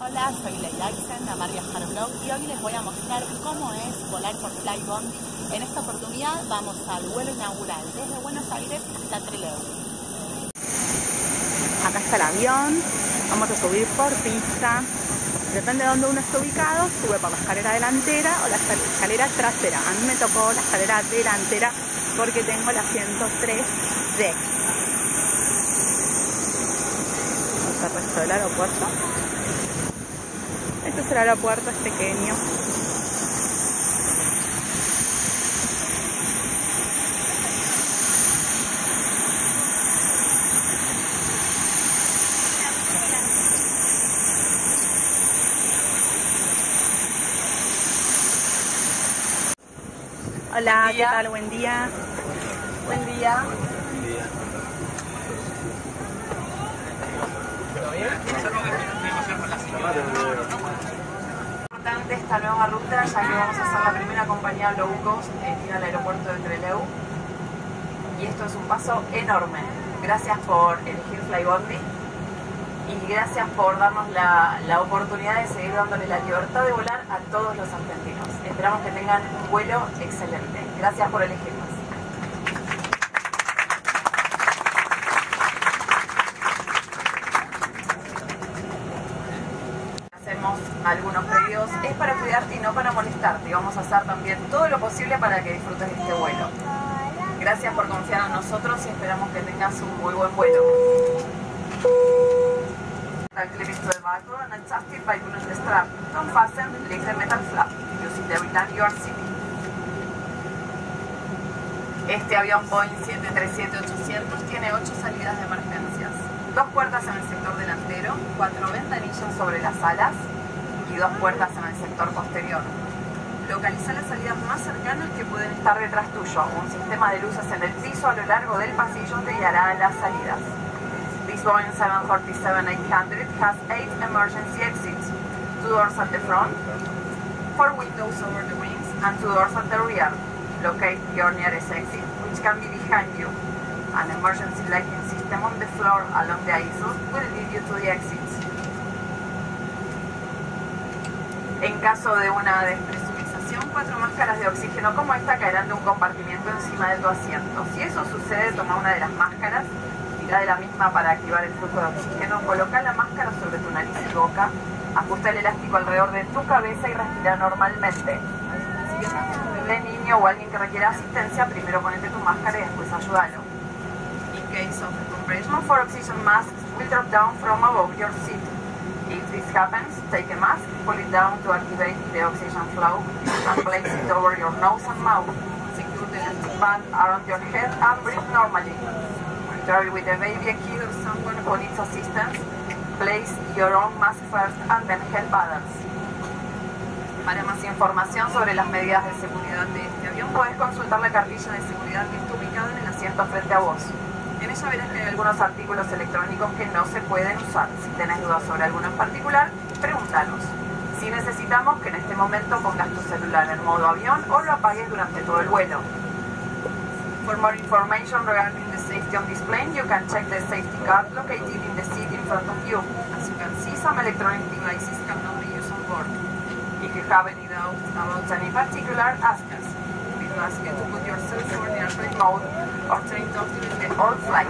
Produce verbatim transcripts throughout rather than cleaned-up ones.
Hola, soy Leila Aysen de Amar Viajar Blog y hoy les voy a mostrar cómo es volar por Flybondi. En esta oportunidad vamos al vuelo inaugural desde Buenos Aires hasta Trelew. Acá está el avión, vamos a subir por pista. Depende de dónde uno esté ubicado, sube por la escalera delantera o la escalera trasera. A mí me tocó la escalera delantera porque tengo el asiento tres D. Vamos al resto del aeropuerto. Este es el aeropuerto, es pequeño. Hola, ¿qué tal? Buen día. Buen día. Buen día. ¿Todo bien? Importante esta nueva ruta, ya que vamos a hacer la primera compañía low cost en ir al aeropuerto de Trelew. Y esto es un paso enorme. Gracias por elegir Flybondi y gracias por darnos la, la oportunidad de seguir dándole la libertad de volar a todos los argentinos. Esperamos que tengan un vuelo excelente. Gracias por elegirnos. Hacemos algunos pedidos, es para cuidarte y no para molestarte. Y vamos a hacer también todo lo posible para que disfrutes de este vuelo. Gracias por confiar en nosotros y esperamos que tengas un muy buen vuelo. Clip into the buckle and adjust it by pulling the strap. Don't fasten, lift the metal flap. Use it every time you are sitting. Este avión Boeing siete tres siete ochocientos tiene ocho salidas de emergencias. Dos puertas en el sector delantero, cuatro ventanillas sobre las alas y dos puertas en el sector posterior. Localiza las salidas más cercanas que pueden estar detrás tuyo. Un sistema de luces en el piso a lo largo del pasillo te guiará a las salidas. This Boeing seven forty-seven eight hundred has eight emergency exits, two doors at the front, four windows over the wings, and two doors at the rear. Locate your nearest exit, which can be behind you. An emergency lighting system on the floor along the aisle will lead you to the exits. En caso de una despresurización, cuatro máscaras de oxígeno como esta caerán de un compartimiento encima de tu asiento. Si eso sucede, toma una de las máscaras, tira de la misma para activar el flujo de oxígeno, coloca la máscara sobre tu nariz y boca, ajusta el elástico alrededor de tu cabeza y respira normalmente. Si tienes un bebé, niño o alguien que requiera asistencia, primero ponete tu máscara y después ayúdalo. In case of a compression for oxygen masks will drop down from above your seat. If this happens, take a mask, pull it down to activate the oxygen flow, and place it over your nose and mouth. Secure the elastic band around your head and breathe normally. Travel with a baby, a kid, or someone who needs assistance, place your own mask first and then help others. Para más información sobre las medidas de seguridad de este avión, puedes consultar la cartilla de seguridad que está ubicada en el asiento frente a vos. En ella verás que hay algunos artículos electrónicos que no se pueden usar. Si tenés dudas sobre alguno en particular, pregúntanos. Si necesitamos que en este momento pongas tu celular en modo avión o lo apagues durante todo el vuelo. For more information regarding the safety on this plane, you can check the safety card located in the seat in front of you. As you can see, some electronic devices cannot be used on board. If you have any doubts about any particular, ask us. We will ask you to put your cell phone in airplane mode or turn it off during the whole flight.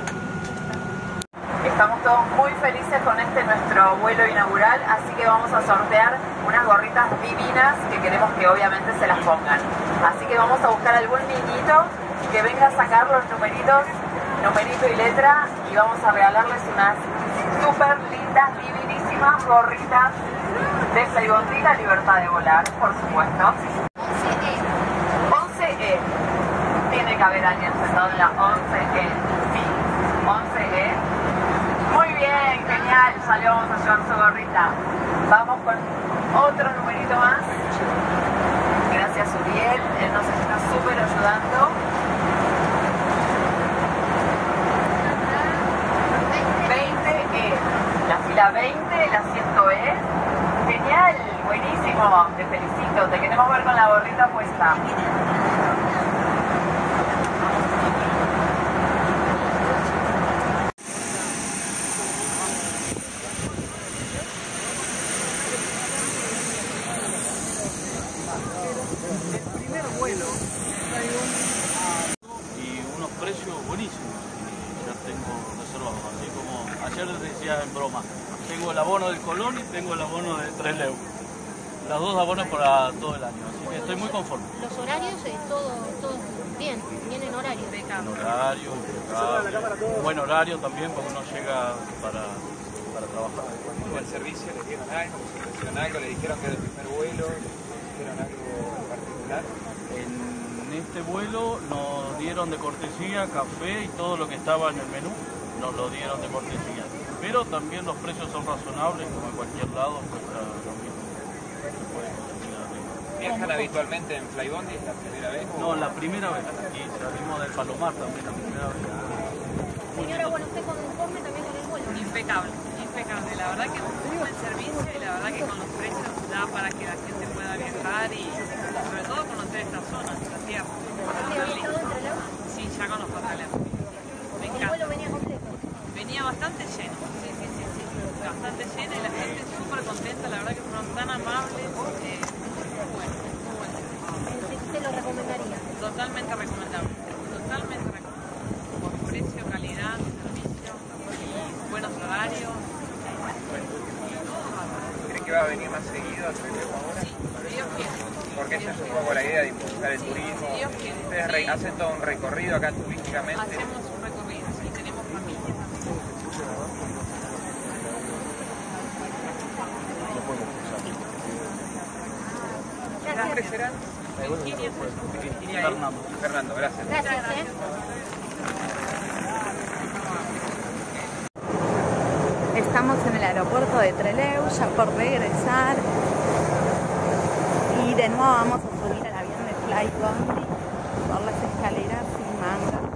Estamos todos muy felices con este nuestro vuelo inaugural, así que vamos a sortear unas gorritas divinas que queremos que obviamente se las pongan. Así que vamos a buscar algún niñito que venga a sacar los numeritos, numerito y letra, y vamos a regalarles unas súper lindas, divinísimas gorritas de Flybondi, la libertad de volar, por supuesto. once E. Tiene que haber alguien sentado en la once E. Sí, once E. Muy bien, genial, ya le vamos a llevar su gorrita. Vamos con otro numerito más. Gracias, Uriel, él nos está súper ayudando. veinte E. La fila veinte, el asiento E. Genial, buenísimo, te felicito, te queremos ver con la gorrita puesta. decía en broma. Tengo el abono del Colón y tengo el abono de Trelew. Los dos abonos para todo el año, así que estoy muy conforme. Los horarios, eh, todo, todo bien, tienen horario. Horario, impecable. Buen horario también, porque uno llega para, para trabajar. ¿El servicio les dieron algo? ¿Les ofrecieron algo? ¿Le dijeron que era el primer vuelo? ¿Les dijeron algo en particular? En este vuelo nos dieron de cortesía café y todo lo que estaba en el menú, nos lo dieron de cortesía. Pero también los precios son razonables, como en cualquier lado, cuesta lo mismo. Se puede conseguir arriba. ¿Viajan habitualmente en Flybondi? ¿Es la primera vez? No, la primera vez. Y salimos del Palomar también la primera vez. Señora, bueno, usted conforme también con el vuelo. Impecable, impecable. La verdad que muy buen servicio y la verdad que con los precios da para que la gente pueda viajar y sobre todo conocer esta zona, esta tierra. ¿Usted había estado en Trelew? Sí, ya conozco Trelew. Me El encanta. vuelo venía completo. Venía bastante lleno, sí, sí, sí, sí. Bastante lleno y la gente súper contenta, la verdad que fueron tan amables. Eh, muy bueno, muy bueno. ¿Usted lo recomendaría? Totalmente recomendable, totalmente recomendable. Por precio, calidad, servicio y buenos horarios. ¿Creen que va a venir más seguido a Trelew ahora? Sí, Dios quiere. Porque esa es un poco la idea de impulsar el turismo. Dios quiere. Ustedes re- hacen todo un recorrido acá turísticamente. Hacemos un recorrido, sí, tenemos familia. ¿Sus nombres serán? Virginia, Virginia y Fernando. Fernando, gracias. Gracias, ¿eh? Estamos en el aeropuerto de Trelew, ya por regresar. Y de nuevo vamos a subir al avión de Flybondi por las escaleras sin manga.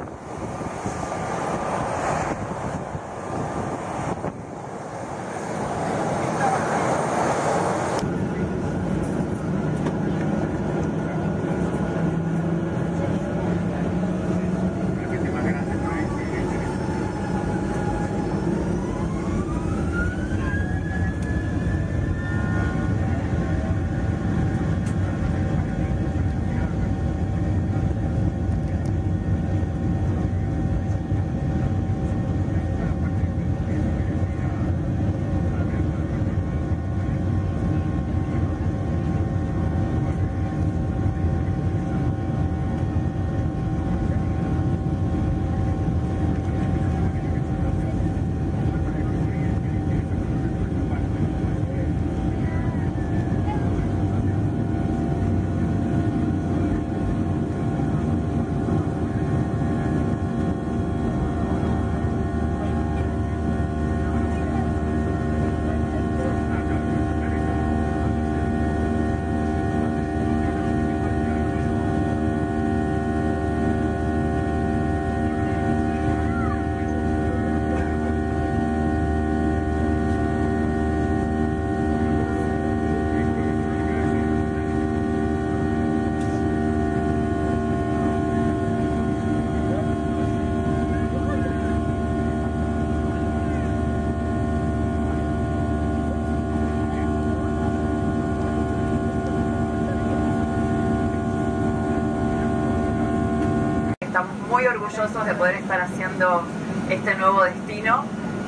Estamos muy orgullosos de poder estar haciendo este nuevo destino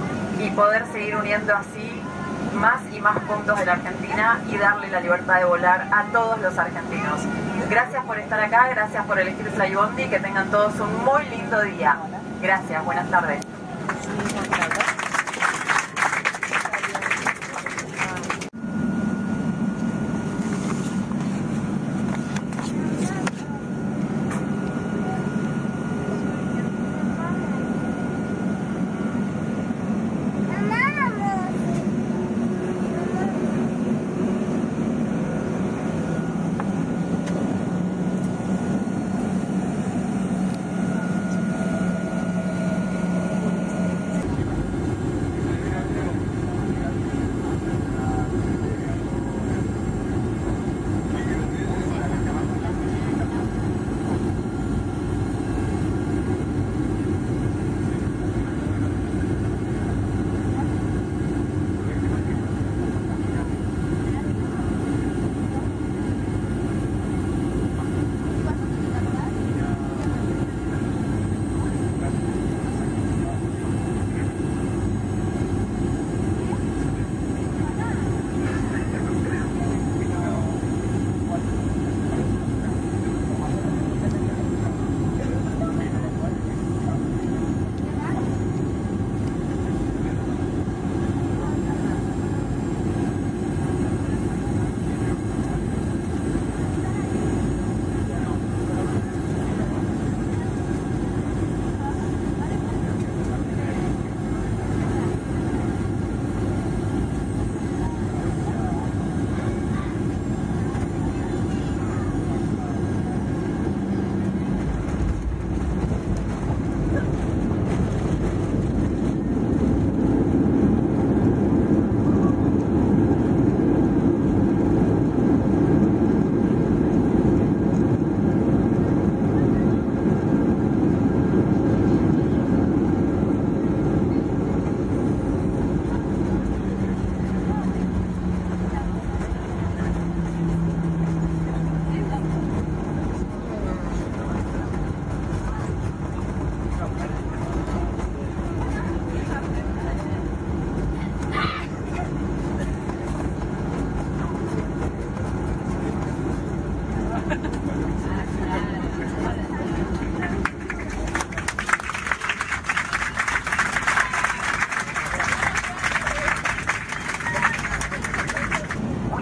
y poder seguir uniendo así más y más puntos de la Argentina y darle la libertad de volar a todos los argentinos. Gracias por estar acá, gracias por elegir Flybondi, que tengan todos un muy lindo día. Gracias, buenas tardes.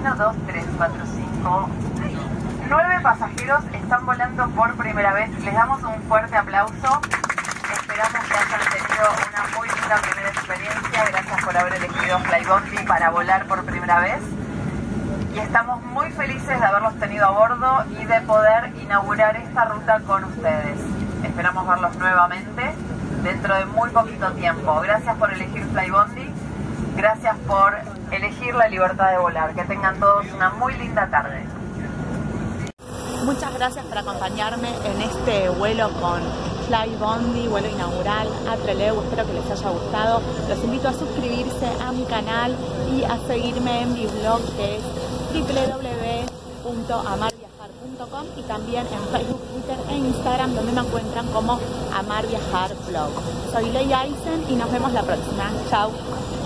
uno, dos, tres, cuatro, cinco, nueve pasajeros están volando por primera vez. Les damos un fuerte aplauso. Esperamos que hayan tenido una muy linda primera experiencia. Gracias por haber elegido Flybondi para volar por primera vez. Y estamos muy felices de haberlos tenido a bordo y de poder inaugurar esta ruta con ustedes. Esperamos verlos nuevamente dentro de muy poquito tiempo. Gracias por elegir Flybondi. Gracias por elegir la libertad de volar. Que tengan todos una muy linda tarde. Muchas gracias por acompañarme en este vuelo con Flybondi, vuelo inaugural a Trelew. Espero que les haya gustado. Los invito a suscribirse a mi canal y a seguirme en mi blog, que es doble u doble u doble u punto amar viajar punto com, y también en Facebook, Twitter e Instagram, donde me encuentran como Amar Viajar Blog. Soy Leia Eisen y nos vemos la próxima. Chao.